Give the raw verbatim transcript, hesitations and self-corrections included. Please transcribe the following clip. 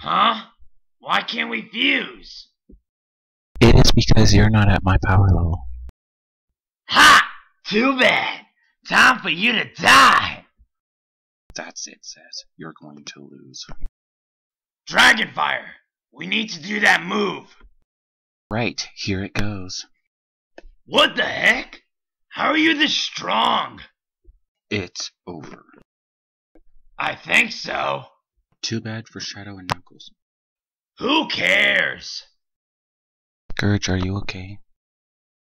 Huh? Why can't we fuse? It is because you're not at my power level. Ha! Too bad. Time for you to die. That's it, Zaaz. You're going to lose. Dragonfire! We need to do that move. Right, here it goes. What the heck? How are you this strong? It's over. I think so. Too bad for Shadow and Knuckles. Who cares? Gurge, are you okay?